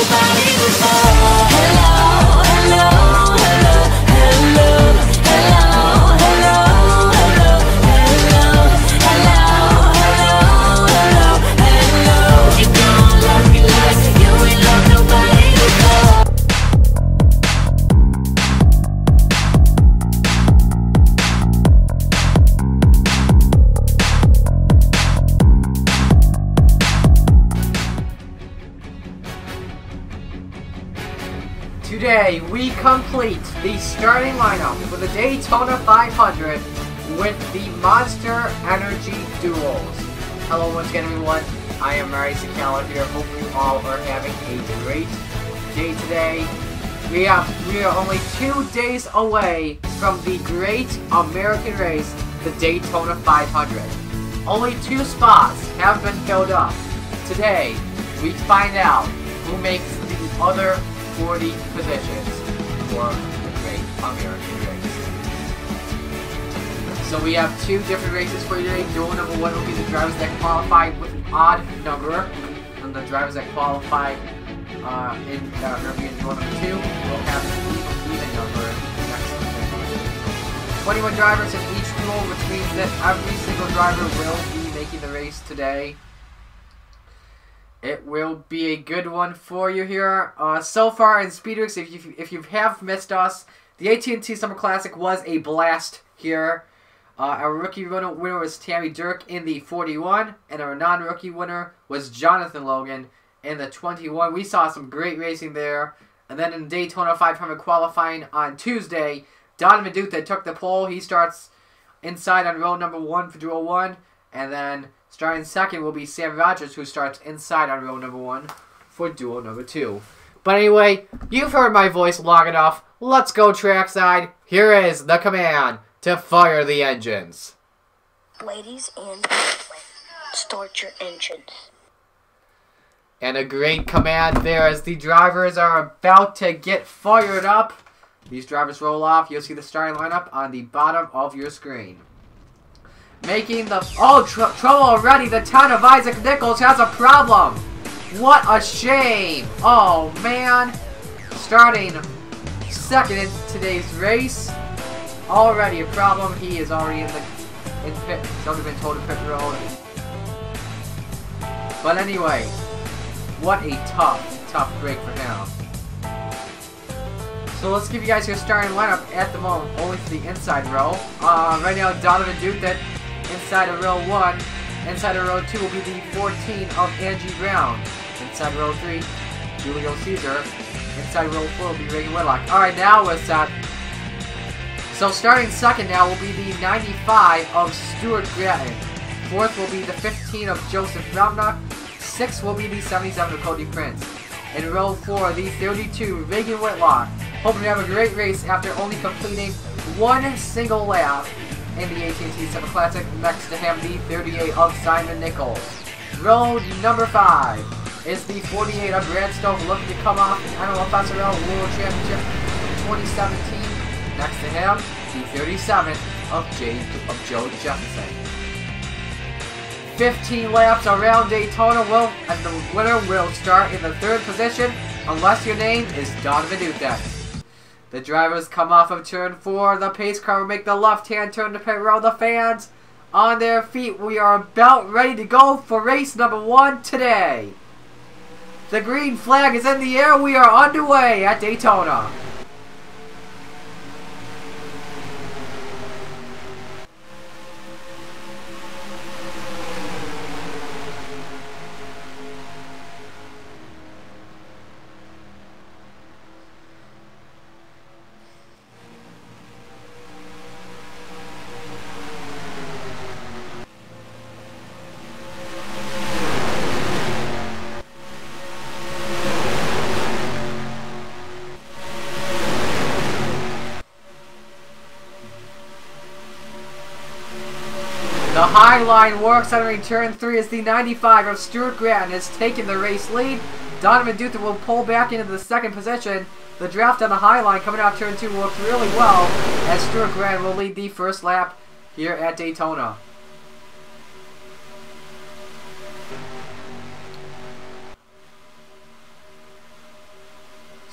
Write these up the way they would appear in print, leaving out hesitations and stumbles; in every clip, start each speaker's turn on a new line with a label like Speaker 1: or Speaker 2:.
Speaker 1: nobody before. Hello, hello, hello, hello, hello, hello, hello, hello, hello, hello, hello. You gon' love me like you ain't love nobody before.
Speaker 2: Today, we complete the starting lineup for the Daytona 500 with the Monster Energy Duels. Hello once again everyone, I am Marty Czekala here. Hope you all are having a great day today. We are only 2 days away from the great American race, the Daytona 500. Only 2 spots have been filled up. Today, we find out who makes the other 40 positions for the Great American Race. So we have 2 different races for you today. Duel number 1 will be the drivers that qualify with an odd number, and the drivers that qualify in duel number 2 will have an even number next to 21 drivers in each duel, which means that every single driver will be making the race today. It will be a good one for you here. So far in Speedweeks, if you have missed us, the AT&T Summer Classic was a blast here. Our rookie winner was Tammy Dirk in the 41, and our non-rookie winner was Jonathan Logan in the 21. We saw some great racing there. And then in Daytona 500 qualifying on Tuesday, Donovan Duke took the pole. He starts inside on row number 1 for Duel 1, and then starting second will be Sam Rogers, who starts inside on row number 1 for duel number 2. But anyway, you've heard my voice long enough. Let's go trackside. Here is the command to fire the engines.
Speaker 3: Ladies and gentlemen, start your engines.
Speaker 2: And a great command there as the drivers are about to get fired up. These drivers roll off. You'll see the starting lineup on the bottom of your screen. Making the... Oh, trouble already. The town of Isaac Nichols has a problem. What a shame. Oh, man. Starting second in today's race. Already a problem. He is already in pit. He's already been told to pit road. But anyway, what a tough break for him. So let's give you guys your starting lineup at the moment, only for the inside row. Right now, Donovan Duke inside of row 1. Inside of row 2 will be the 14 of Angie Brown. Inside row 3, Julio Caesar. Inside row 4 will be Reagan Whitlock. Alright, now we're set. So starting second now will be the 95 of Stuart Gratton. Fourth will be the 15 of Joseph Ramna. Sixth will be the 77 of Cody Prince. In row 4, the 32, Reagan Whitlock. Hoping to have a great race after only completing 1 single lap in the AT&T Summer Classic. Next to him, the 38 of Simon Nichols. Row number 5 is the 48 of Brad Stokes, looking to come off the NOFSRL World Championship 2017. Next to him, the 37 of Joe Jefferson. 15 laps around Daytona, and the winner will start in the 3rd position unless your name is Donovan Duke. The drivers come off of turn 4. The pace car will make the left-hand turn to pit road. The fans on their feet. We are about ready to go for race number 1 today. The green flag is in the air. We are underway at Daytona. The high line works entering turn 3 as the 95 of Stuart Gratton has taken the race lead. Donovan Duke will pull back into the 2nd position. The draft on the high line coming out turn 2 works really well as Stuart Gratton will lead the 1st lap here at Daytona.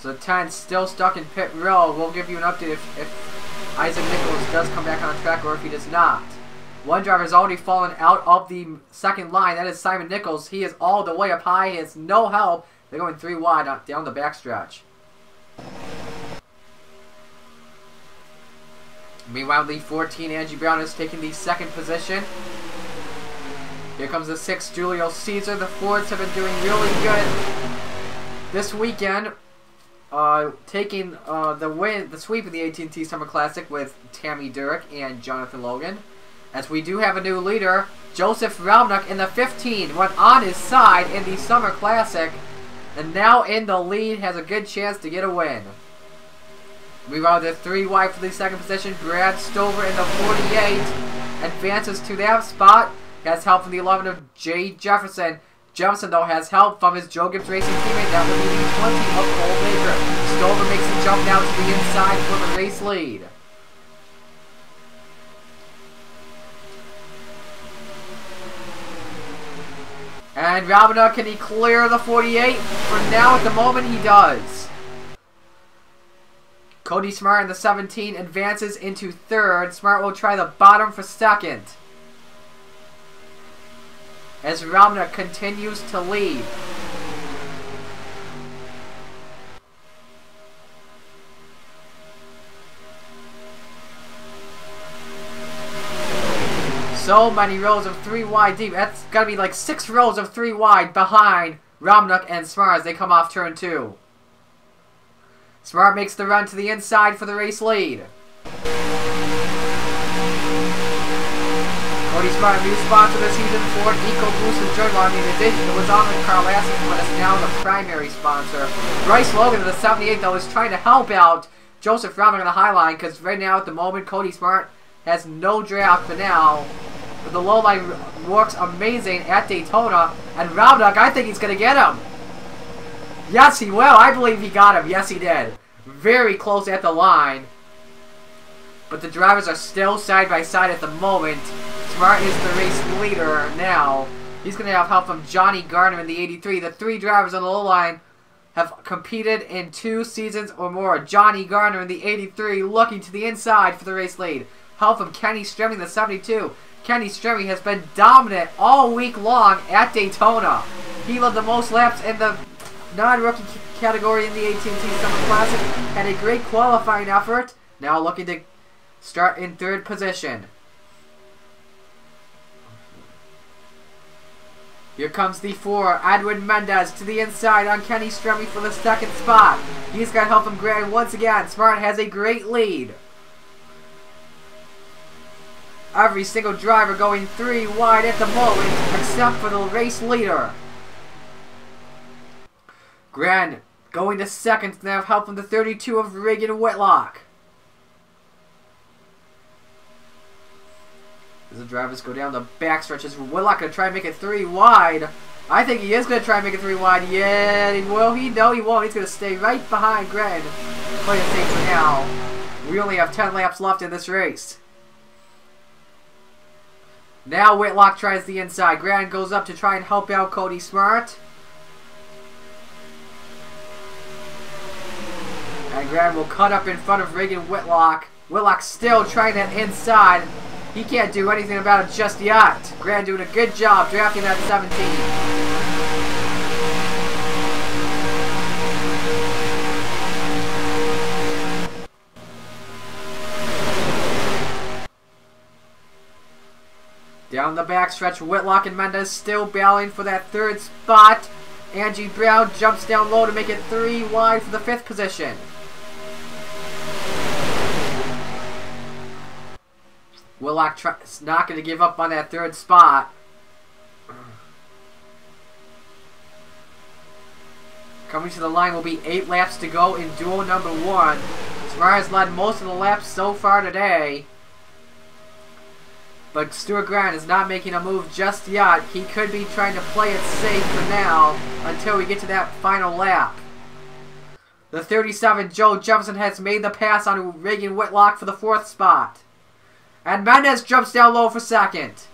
Speaker 2: So 10 still stuck in pit row. We'll give you an update if Isaac Nichols does come back on track or if he does not. One driver has already fallen out of the second line. That is Simon Nichols. He is all the way up high. He has no help. They're going 3 wide down the backstretch. Meanwhile, the 14 Angie Brown is taking the second position. Here comes the 6 Julio Caesar. The Fords have been doing really good this weekend, taking the sweep of the AT&T Summer Classic with Tammy Durek and Jonathan Logan. As we do have a new leader, Joseph Raumnuck in the 15 went on his side in the Summer Classic, and now in the lead, has a good chance to get a win. Meanwhile, the 3 wide for the second position. Brad Stover in the 48 advances to that spot. Has help from the 11 of Jay Jefferson. Jefferson, though, has help from his Joe Gibbs Racing teammate. That would be the 20 of Cole Baker. Stover makes a jump now to the inside for the race lead. And Raumnuck, can he clear the 48? For now, at the moment, he does. Cody Smart in the 17 advances into third. Smart will try the bottom for second, as Raumnuck continues to lead. So many rows of 3 wide deep. That's gotta be like 6 rows of 3 wide behind Raumnuck and Smart as they come off turn 2. Smart makes the run to the inside for the race lead. Cody Smart, new sponsor this season, Ford EcoBoost and Joyride. In addition, it was on with Carl Lasseter, but is now the primary sponsor. Bryce Logan in the 78, though, is trying to help out Joseph Raumnuck on the high line, because right now, at the moment, Cody Smart has no draft for now. But the low line works amazing at Daytona, and Raumnuck, I think he's going to get him. Yes, he will. I believe he got him. Yes, he did. Very close at the line. But the drivers are still side by side at the moment. Smart is the race leader now. He's going to have help from Johnny Gardner in the 83. The 3 drivers on the low line have competed in 2 seasons or more. Johnny Gardner in the 83 looking to the inside for the race lead. Help from Kenny Stremme in the 72. Kenny Stremme has been dominant all week long at Daytona. He led the most laps in the non-rookie category in the AT&T Summer Classic. Had a great qualifying effort. Now looking to start in third position. Here comes the 4, Edwin Mendez to the inside on Kenny Stremme for the second spot. He's got help from Grant once again. Smart has a great lead. Every single driver going 3 wide at the moment, except for the race leader. Grant going to second, and they have help from the 32 of Reagan Whitlock. As the drivers go down the backstretch, is Whitlock going to try and make it 3 wide? I think he is going to try and make it 3 wide. Yeah, he will. No, he won't. He's going to stay right behind Grant. Play it safe for now. We only have 10 laps left in this race. Now Whitlock tries the inside. Grant goes up to try and help out Cody Smart. And Grant will cut up in front of Reagan Whitlock. Whitlock still trying that inside. He can't do anything about it just yet. Grant doing a good job drafting that 17. Down the backstretch, Whitlock and Mendez still battling for that 3rd spot. Angie Brown jumps down low to make it 3 wide for the 5th position. Whitlock is not going to give up on that 3rd spot. Coming to the line will be 8 laps to go in duel number 1. Smart has led most of the laps so far today. But Stuart Grant is not making a move just yet. He could be trying to play it safe for now until we get to that final lap. The 37, Joe Jefferson, has made the pass on Reagan Whitlock for the 4th spot. And Mendez jumps down low for 2nd.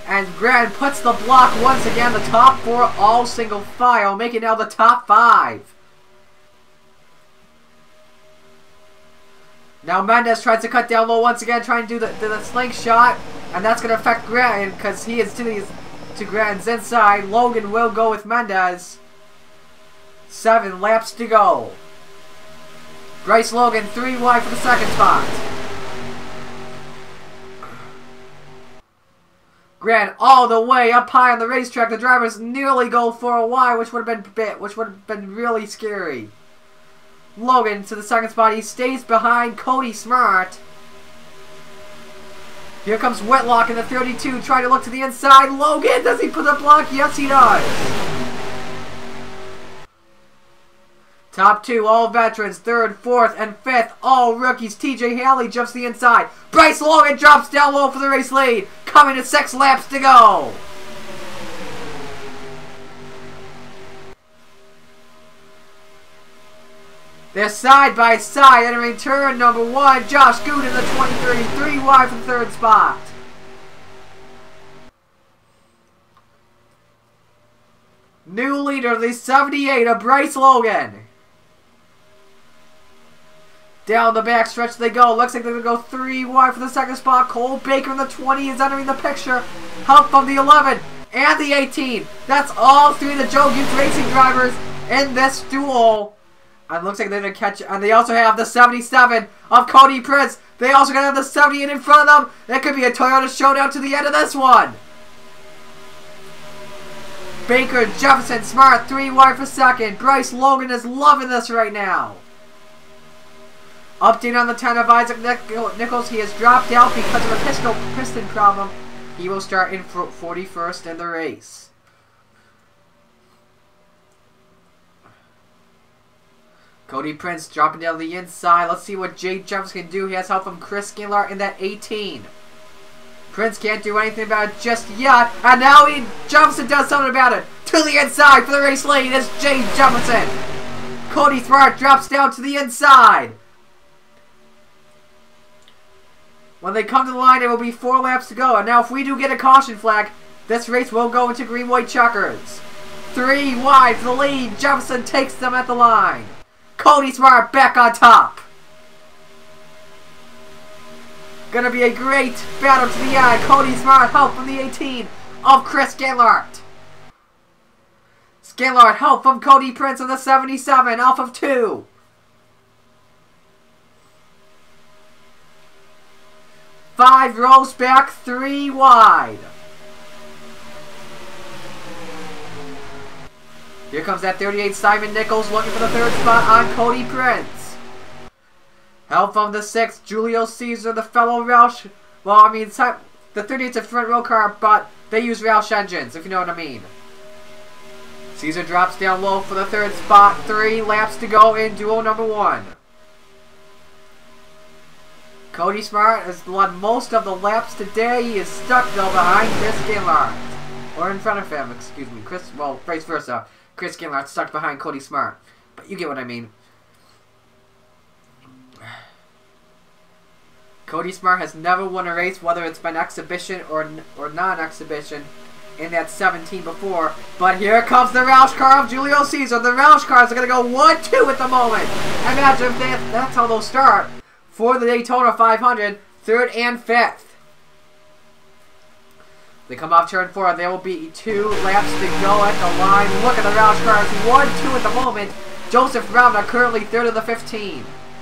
Speaker 2: And Grant puts the block once again. The top 4 all single file, making now the top 5. Now Mendez tries to cut down low once again, trying to do the slingshot. And that's going to affect Grant because he is to Grant's inside. Logan will go with Mendez. 7 laps to go. Bryce Logan 3 wide for the second spot. Grant all the way up high on the racetrack. The drivers nearly go for a Y, which would have been really scary. Logan to the second spot. He stays behind Cody Smart. Here comes Whitlock in the 32, trying to look to the inside. Logan, does he put the block? Yes, he does. Top 2, all veterans. 3rd, 4th, and 5th, all rookies. TJ Haley jumps the inside. Bryce Logan drops down low for the race lead. Coming to 6 laps to go. They're side by side, entering turn number 1. Josh Good in the 23, 3 wide for the 3rd spot. New leader, the 78 of Bryce Logan. Down the back stretch they go. Looks like they're going to go 3 wide for the 2nd spot. Cole Baker in the 20 is entering the picture. Help from the 11 and the 18. That's all 3 of the Joe Gibbs Racing drivers in this duel. And looks like they're going to catch it. And they also have the 77 of Cody Prince. They also going to have the 78 in front of them. It could be a Toyota showdown to the end of this one. Baker, Jefferson, Smart, 3 wide for 2nd. Bryce Logan is loving this right now. Update on the 10 of Isaac Nichols. He has dropped out because of a piston problem. He will start in 41st in the race. Cody Prince dropping down the inside. Let's see what Jay Jefferson can do. He has help from Chris Skinlar in that 18. Prince can't do anything about it just yet. And now Jefferson does something about it. To the inside for the race lead is Jay Jefferson. Cody Smart drops down to the inside. When they come to the line, it will be 4 laps to go. And now if we do get a caution flag, this race will go into green-white checkers. 3 wide for the lead. Jefferson takes them at the line. Cody Smart back on top. Gonna be a great battle to the end. Cody Smart help from the 18 of Chris Scanlart. Scanlart help from Cody Prince on the 77 off of 2. Five rows back, 3 wide. Here comes that 38 Simon Nichols looking for the 3rd spot on Cody Prince. Help from the 6th, Julio Caesar, the fellow Roush. Well, I mean, the 38's a front row car, but they use Roush engines, if you know what I mean. Caesar drops down low for the 3rd spot. 3 laps to go in duel number 1. Cody Smart has won most of the laps today. He is stuck though behind Chris Scanlart. Or in front of him, excuse me. Well, vice versa. Chris Scanlart stuck behind Cody Smart. But you get what I mean. Cody Smart has never won a race, whether it's been exhibition or non-exhibition, in that 17 before. But here comes the Roush car of Julio Caesar. The Roush cars are going to go 1-2 at the moment. Imagine if that's how they'll start for the Daytona 500, 3rd and 5th. They come off turn 4. There will be 2 laps to go at the line. Look at the Roush cars. 1-2 at the moment. Joseph Ravna currently 3rd of the 15.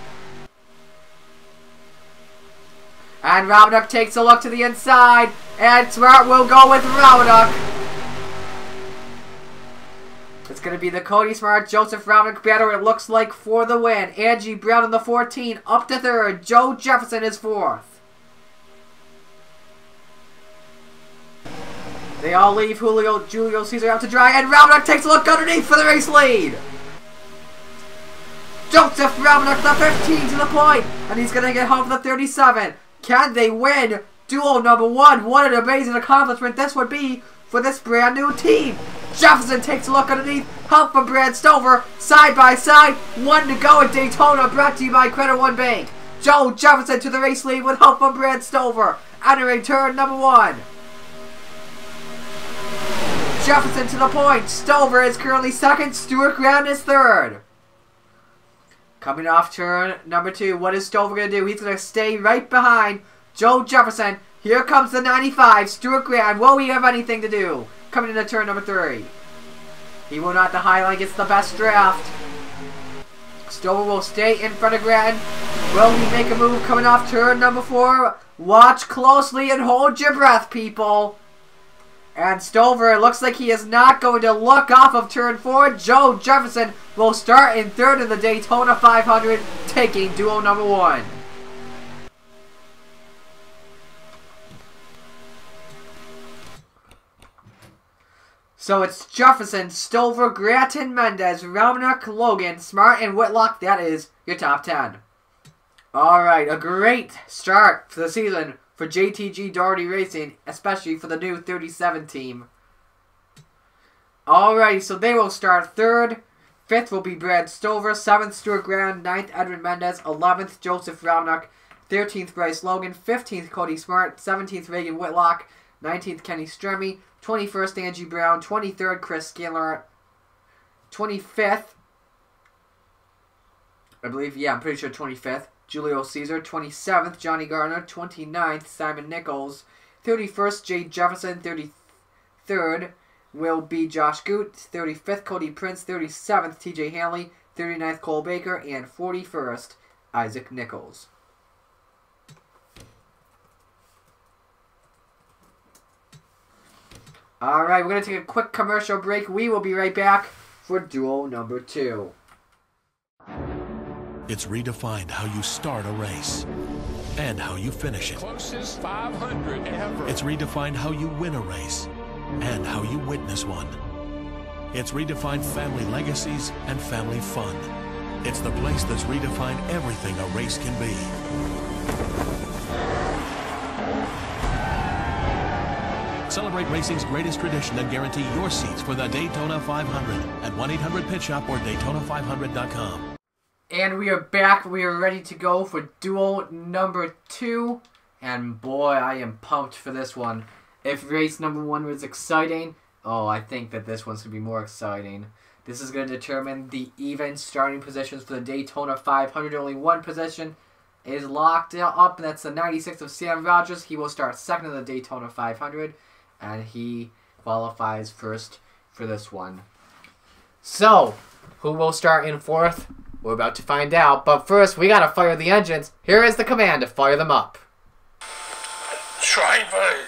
Speaker 2: And Ramaduk takes a look to the inside. And Smart will go with Ramaduk. It's going to be the Cody Smart, Joseph Ramaduk battle, it looks like, for the win. Angie Brown in the 14, up to 3rd. Joe Jefferson is 4th. They all leave Julio Caesar out to dry. And Ramaduk takes a look underneath for the race lead. Joseph Ramaduk, the 15 to the point. And he's going to get home for the 37. Can they win duel number 1? What an amazing accomplishment this would be for this brand new team. Jefferson takes a look underneath. Help from Brad Stover. Side by side. 1 to go at Daytona. Brought to you by Credit One Bank. Joe Jefferson to the race lead with help from Brad Stover. Entering turn number 1. Jefferson to the point. Stover is currently second. Stuart Graham is third. Coming off turn number 2. What is Stover going to do? He's going to stay right behind Joe Jefferson. Here comes the 95. Stuart Graham. Will he have anything to do? Coming into turn number 3. He will not. The Highline gets the best draft. Stover will stay in front of Graham. Will he make a move coming off turn number 4? Watch closely and hold your breath, people. And Stover, it looks like he is not going to look off of turn 4. Joe Jefferson will start in third in the Daytona 500, taking duel number 1. So it's Jefferson, Stover, Grattan, Mendez, Romanek, Logan, Smart, and Whitlock. That is your top 10. Alright, a great start for the season for JTG Doherty Racing, especially for the new 37 team. Alright, so they will start third. 5th will be Brad Stover. 7th, Stuart Graham. 9th, Edwin Mendez. 11th, Joseph Romanek. 13th, Bryce Logan. 15th, Cody Smart. 17th, Reagan Whitlock. 19th, Kenny Stremme. 21st, Angie Brown. 23rd, Chris Scanlon. 25th, I believe, yeah, I'm pretty sure 25th, Julio Caesar. 27th, Johnny Garner. 29th, Simon Nichols. 31st, Jay Jefferson. 33rd will be Josh Goot. 35th, Cody Prince. 37th, TJ Hanley. 39th, Cole Baker. And 41st, Isaac Nichols. Alright, we're going to take a quick commercial break. We will be right back for duel number 2.
Speaker 4: It's redefined how you start a race and how you finish it.
Speaker 5: Closest 500 ever.
Speaker 4: It's redefined how you win a race and how you witness one. It's redefined family legacies and family fun. It's the place that's redefined everything a race can be. Celebrate racing's greatest tradition and guarantee your seats for the Daytona 500 at 1-800-PIT-SHOP or Daytona500.com.
Speaker 2: And we are back. We are ready to go for duel number 2. And boy, I am pumped for this one. If race number 1 was exciting, oh, I think that this one's going to be more exciting. This is going to determine the even starting positions for the Daytona 500. Only one position is locked up, and that's the 96 of Sam Rogers. He will start second in the Daytona 500. And he qualifies first for this one. So, who will start in 4th? We're about to find out. But first, we gotta fire the engines. Here is the command to fire them up.
Speaker 5: Driver.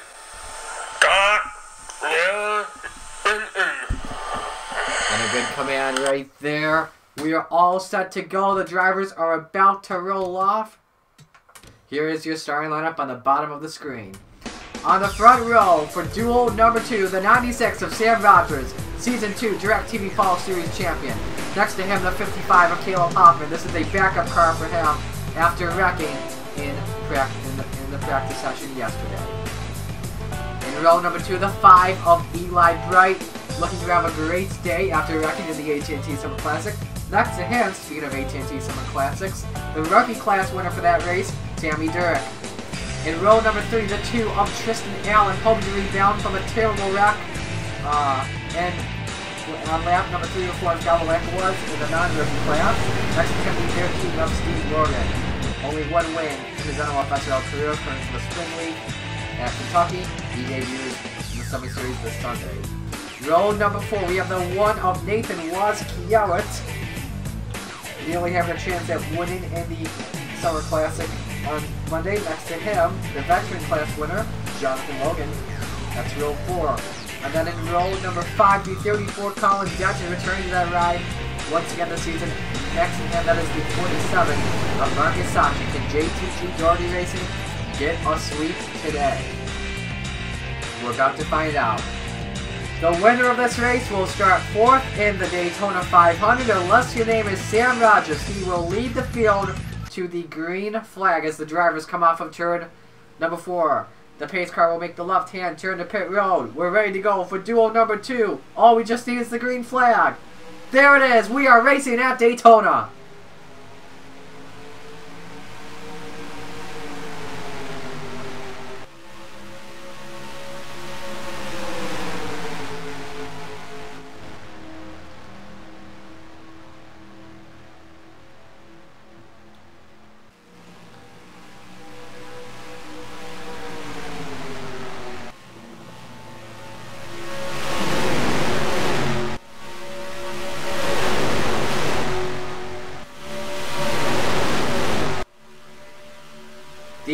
Speaker 2: And a good command right there. We are all set to go. The drivers are about to roll off. Here is your starting lineup on the bottom of the screen. On the front row for duel number 2, the 96 of Sam Rogers, Season 2 DirecTV Fall Series champion. Next to him, the 55 of Caleb Hoffman. This is a backup car for him after wrecking in the practice session yesterday. In row number 2, the 5 of Eli Bright, looking to have a great day after wrecking in the AT&T Summer Classic. Next to him, speaking of AT&T Summer Classics, the rookie class winner for that race, Tammy Durek. In row number 3, the 2 of Tristan Allen, hoping to rebound from a terrible wreck. And on lap number 3 or 4, Galilek was in the non-rookie class. Next to him, the air team of Steve Morgan. Only one win in his NOFSRL career, coming from the Spring League at Kentucky. He debuted in the Summer Series this Sunday. Row number 4, we have the 1 of Nathan Waz-Kiewicz, nearly having a chance at winning in the Summer Classic on Monday. Next to him, the veteran class winner, Jonathan Logan. That's row 4. And then in row number 5, the 34 Colin Dutton returning to that ride once again this season. Next to him, that is the 47 of Marcus Sachi. Can JTG Doherty Racing get a sweep today? We're about to find out. The winner of this race will start 4th in the Daytona 500. Unless your name is Sam Rogers, he will lead the field to the green flag as the drivers come off of turn number 4. The pace car will make the left-hand turn to pit road. We're ready to go for duel number 2. All we just need is the green flag. There it is. We are racing at Daytona.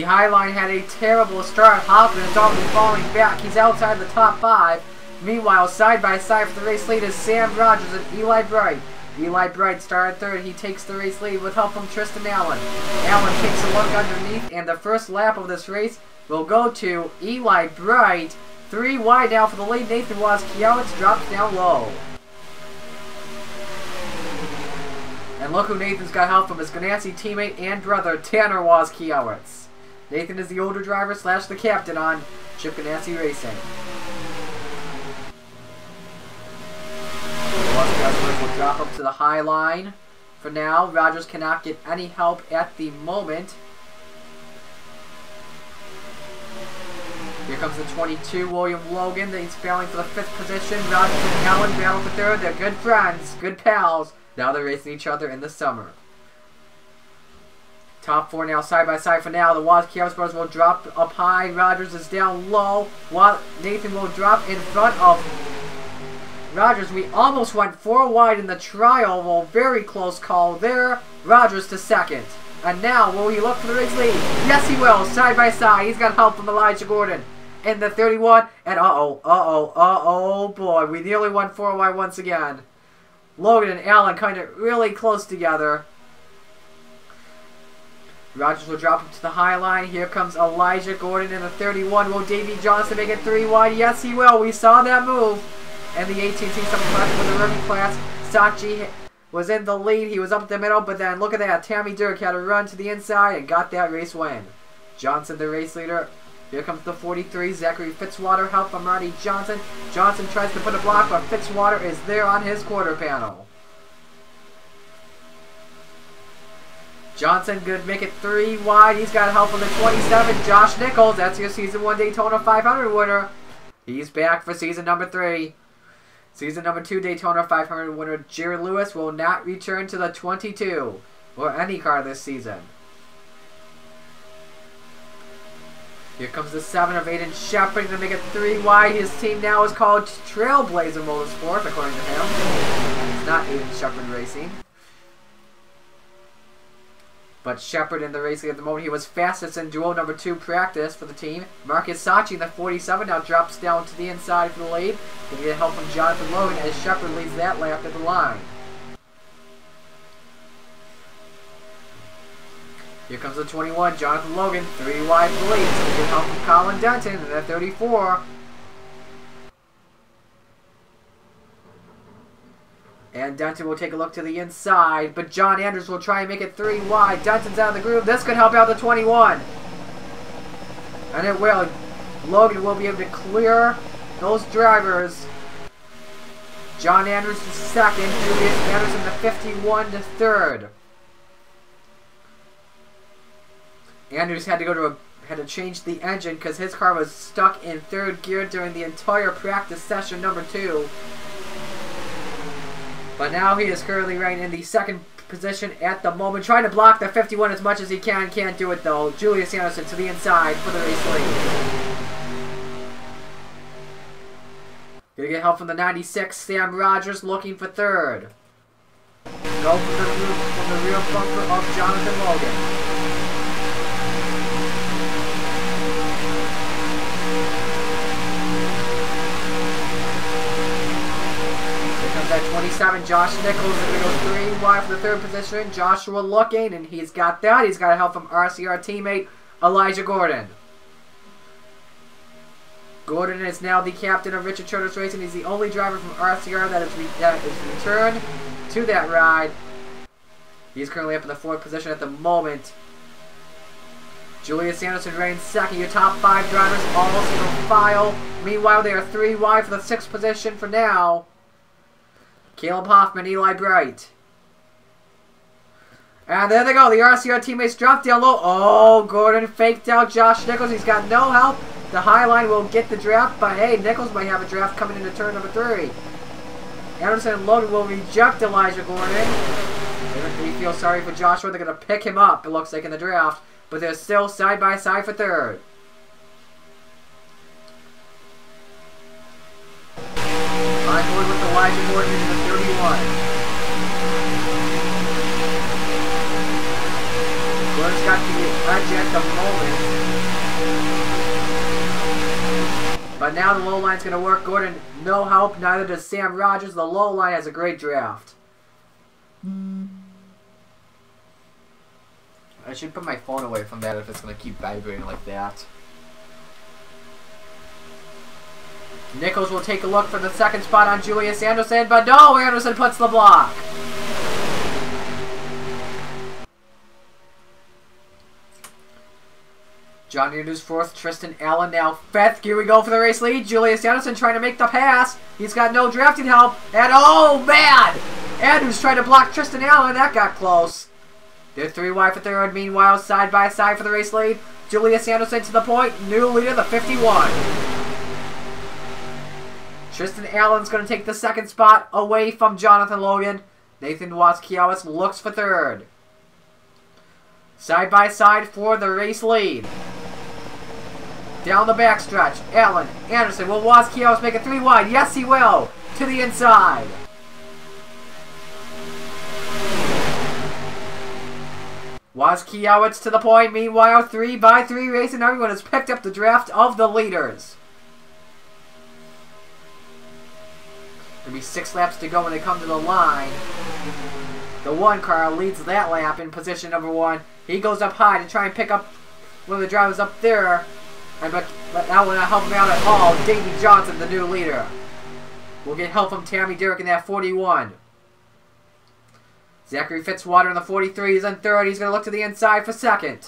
Speaker 2: Highline had a terrible start. Hoffman is already falling back. He's outside the top 5. Meanwhile, side by side for the race lead is Sam Rogers and Eli Bright. Eli Bright started 3rd. He takes the race lead with help from Tristan Allen. Allen takes a look underneath, and the first lap of this race will go to Eli Bright. 3 wide now for the lead. Nathan Wozkiewicz drops down low. And look who Nathan's got help from, his Ganassi teammate and brother, Tanner Wozkiewicz. Nathan is the older driver / the captain on Chip Ganassi Racing. Wozkiewicz will drop up to the high line. For now, Rogers cannot get any help at the moment. Here comes the 22, William Logan. He's failing for the 5th position. Rogers and Allen battle for 3rd. They're good friends, good pals. Now they're racing each other in the summer. Top 4 now side by side for now. The Wozkiewicz brothers will drop up high. Rogers is down low. Nathan will drop in front of Rogers. We almost went 4 wide in the trial. Well, very close call there. Rogers to 2nd. And now, will he look for the race lead? Yes, he will. Side by side. He's got help from Elijah Gordon in the 31. And uh-oh, boy. We nearly went 4 wide once again. Logan and Allen kind of really close together. Rogers will drop up to the high line. Here comes Elijah Gordon in the 31. Will Davey Johnson make it 3 wide? Yes, he will. We saw that move. And the 18 team class with the rookie class. Sachi was in the lead. He was up the middle, but then look at that. Tammy Dirk had a run to the inside and got that race win. Johnson, the race leader. Here comes the 43. Zachary Fitzwater, help from Marty Johnson. Johnson tries to put a block, but Fitzwater is there on his quarter panel. Johnson could make it 3 wide. He's got help from the 27. Josh Nichols, that's your Season 1 Daytona 500 winner. He's back for Season number 3. Season number 2 Daytona 500 winner Jerry Lewis will not return to the 22 or any car this season. Here comes the 7 of Aiden Shepard to make it 3 wide. His team now is called Trailblazer Motorsport, according to him. It's not Aiden Shepard Racing. But Shepard in the racing at the moment, he was fastest in duo number 2 practice for the team. Marcus Sachi in the 47 now drops down to the inside for the lead. He get help from Jonathan Logan as Shepard leads that lap at the line. Here comes the 21, Jonathan Logan, 3 wide for the lead. So we get help from Colin Denton in the 34. And Denton will take a look to the inside, but John Andrews will try and make it 3 wide. Denton's out of the groove. This could help out the 21. And it will. Logan will be able to clear those drivers. John Andrews to 2nd. Julius Anderson the 51 to 3rd. Andrews had to change the engine because his car was stuck in 3rd gear during the entire practice session number 2. But now he is currently right in the 2nd position at the moment, trying to block the 51 as much as he can. Can't do it though. Julius Anderson to the inside for the race lead. Gonna get help from the 96, Sam Rogers looking for 3rd. Go from the rear bumper of Jonathan Logan. At 27, Josh Nichols is going to go 3 wide for the 3rd position. Joshua looking, and he's got that. He's got help from RCR teammate Elijah Gordon. Gordon is now the captain of Richard Childress Racing. He's the only driver from RCR that is returned to that ride. He's currently up in the 4th position at the moment. Julius Anderson reigns 2nd. Your top 5 drivers all single file. Meanwhile, they are 3 wide for the 6th position for now. Caleb Hoffman, Eli Bright. And there they go. The RCR teammates drop down low. Oh, Gordon faked out Josh Nichols. He's got no help. The high line will get the draft, but hey, Nichols might have a draft coming into turn number 3. Anderson and Logan will reject Elijah Gordon. They feel sorry for Joshua. They're going to pick him up, it looks like, in the draft. But they're still side by side for 3rd. Onboard with Elijah Gordon in the 31. Gordon's got the edge at the moment. But now the low line's going to work. Gordon, no help. Neither does Sam Rogers. The low line has a great draft. I should put my phone away from that if it's going to keep vibrating like that. Nichols will take a look for the second spot on Julius Anderson, but no, Anderson puts the block. John Andrews fourth, Tristan Allen now fifth. Here we go for the race lead. Julius Anderson trying to make the pass. He's got no drafting help. And oh man! Andrews trying to block Tristan Allen. That got close. They're 3 wide for third. Meanwhile, side by side for the race lead. Julius Anderson to the point. New leader, the 51. Tristan Allen's going to take the second spot away from Jonathan Logan. Nathan Waskiewicz looks for third. Side by side for the race lead. Down the backstretch. Allen, Anderson. Will Waskiewicz make it 3 wide? Yes, he will. To the inside. Waskiewicz to the point. Meanwhile, 3 by 3 racing. Everyone has picked up the draft of the leaders. There'll be 6 laps to go when they come to the line. The 1 car leads that lap in position number 1. He goes up high to try and pick up one of the drivers up there. But that will not help him out at all. Davey Johnson, the new leader. We'll get help from Tammy Derrick in that 41. Zachary Fitzwater in the 43 is in third. He's going to look to the inside for second.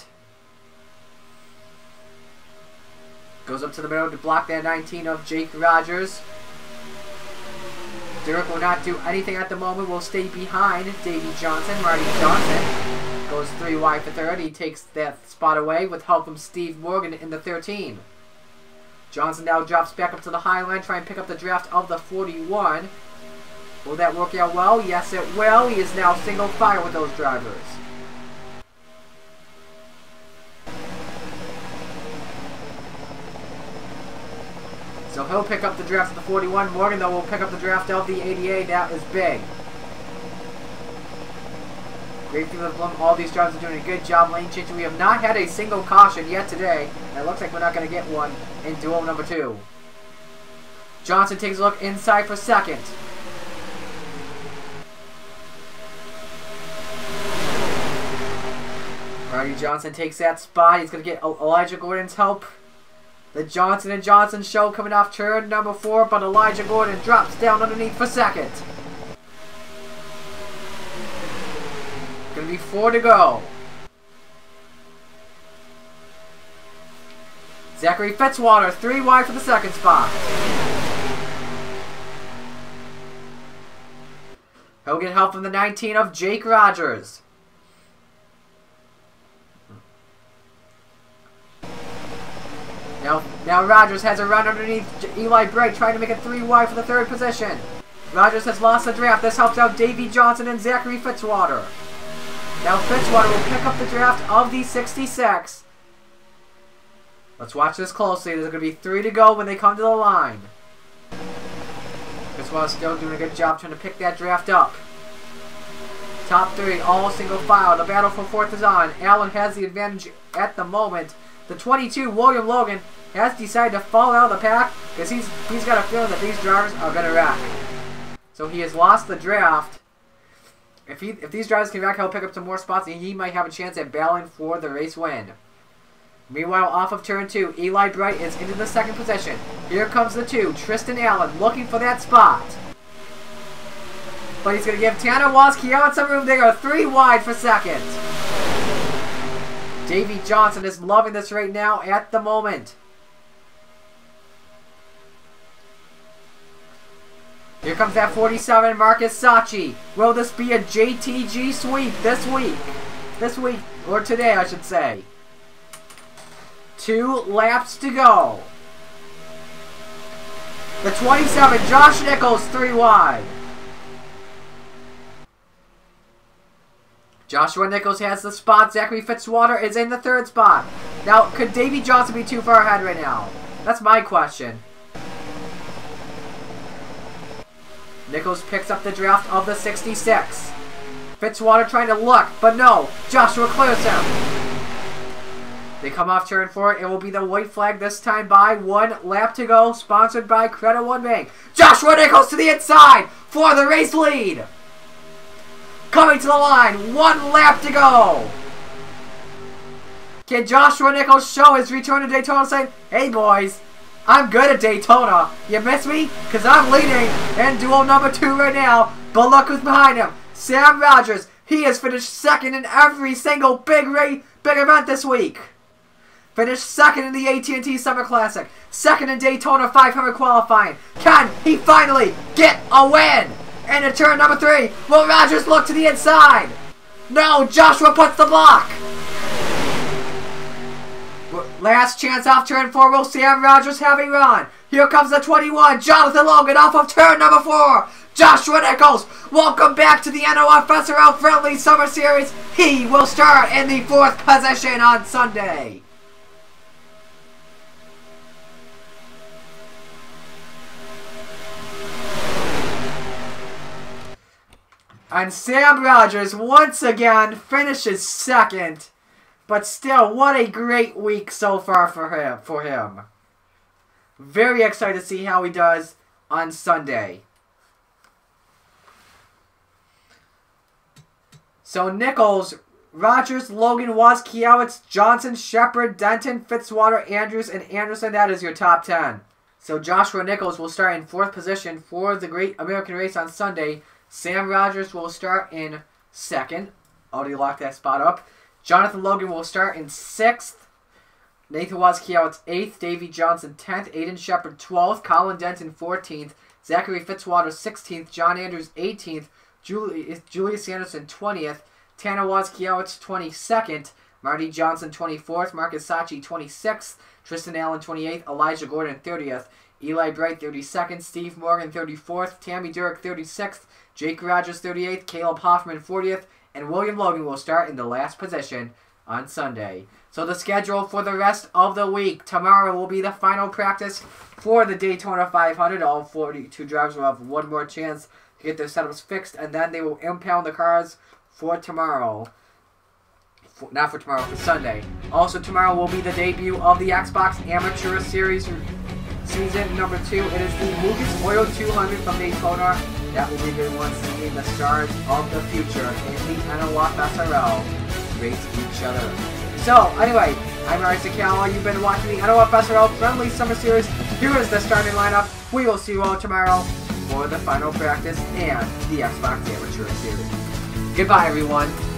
Speaker 2: Goes up to the middle to block that 19 of Jake Rogers. Derrick will not do anything at the moment. Will stay behind Davey Johnson. Marty Johnson goes 3 wide for third. He takes that spot away with help from Steve Morgan in the 13. Johnson now drops back up to the high line, try and pick up the draft of the 41. Will that work out well? Yes, it will. He is now single file with those drivers. So he'll pick up the draft of the 41. Morgan, though, will pick up the draft of the 88. That is big. Great field of Bloom. All these drivers are doing a good job lane changing. We have not had a single caution yet today. And it looks like we're not going to get one in duel number 2. Johnson takes a look inside for second. Marty Johnson takes that spot. He's going to get Elijah Gordon's help. The Johnson & Johnson show coming off turn number 4, but Elijah Gordon drops down underneath for second. Gonna be 4 to go. Zachary Fitzwater, 3 wide for the second spot. He'll get help from the 19 of Jake Rogers. Now Rogers has a run underneath Eli Bright, trying to make it 3 wide for the third position. Rogers has lost the draft. This helps out Davey Johnson and Zachary Fitzwater. Now Fitzwater will pick up the draft of the 66. Let's watch this closely. There's going to be 3 to go when they come to the line. Fitzwater still doing a good job trying to pick that draft up. Top 3, all single file. The battle for 4th is on. Allen has the advantage at the moment. The 22, William Logan, has decided to fall out of the pack because he's got a feeling that these drivers are going to wreck. So he has lost the draft. If these drivers can wreck, he'll pick up some more spots and he might have a chance at battling for the race win. Meanwhile, off of turn 2, Eli Bright is into the second position. Here comes the 2, Tristan Allen, looking for that spot. But he's going to give Tanner Waskiewicz some room. They are 3 wide for second. Davey Johnson is loving this right now at the moment. Here comes that 47, Marcus Sachi. Will this be a JTG sweep this week? This week, or today I should say. 2 laps to go. The 27, Josh Nichols, 3 wide. Joshua Nichols has the spot. Zachary Fitzwater is in the 3rd spot. Now, could Davey Johnson be too far ahead right now? That's my question. Nichols picks up the draft of the 66. Fitzwater trying to look, but no. Joshua clears him. They come off turn 4. It will be the white flag this time by 1 lap to go. Sponsored by Credit One Bank. Joshua Nichols to the inside for the race lead. Coming to the line. 1 lap to go. Can Joshua Nichols show his return to Daytona saying, hey boys, I'm good at Daytona. You miss me? Because I'm leading in duel number 2 right now. But look who's behind him. Sam Rogers. He has finished second in every single big event this week. Finished second in the AT&T Summer Classic. Second in Daytona 500 qualifying. Can he finally get a win? And in turn number 3, will Rogers look to the inside? No, Joshua puts the block. Last chance off turn 4, will Sam Rogers have a run? Here comes the 21, Jonathan Logan off of turn number 4. Joshua Nichols, welcome back to the NOFSRL Friendly Summer Series. He will start in the 4th position on Sunday. And Sam Rogers once again finishes second. But still, what a great week so far for him. Very excited to see how he does on Sunday. So Nichols, Rogers, Logan, Wozkiewicz, Johnson, Shepard, Denton, Fitzwater, Andrews, and Anderson. That is your top 10. So Joshua Nichols will start in 4th position for the Great American Race on Sunday. Sam Rogers will start in 2nd. Already locked that spot up. Jonathan Logan will start in 6th. Nathan Wozkiewicz 8th. Davey Johnson 10th. Aiden Shepard 12th. Colin Denton 14th. Zachary Fitzwater 16th. John Andrews 18th. Julius Anderson 20th. Tanner Wozkiewicz 22nd. Marty Johnson 24th. Marcus Sachi 26th. Tristan Allen 28th. Elijah Gordon 30th. Eli Bright 32nd. Steve Morgan 34th. Tammy Durek 36th. Jake Rogers 38th. Caleb Hoffman 40th. And William Logan will start in the last position on Sunday. So the schedule for the rest of the week. Tomorrow will be the final practice for the Daytona 500. All 42 drivers will have one more chance to get their setups fixed. And then they will impound the cars for tomorrow. Not for tomorrow, for Sunday. Also tomorrow will be the debut of the Xbox Amateur Series Season number 2. It is the Lucas Oil 200 from Daytona. That will be a good one, seeing the stars of the future in the NOFSRL race each other. So, anyway, I'm Marty Czekala. You've been watching the NOFSRL Friendly Summer Series. Here is the starting lineup. We will see you all tomorrow for the final practice and the Xbox Amateur Series. Goodbye, everyone.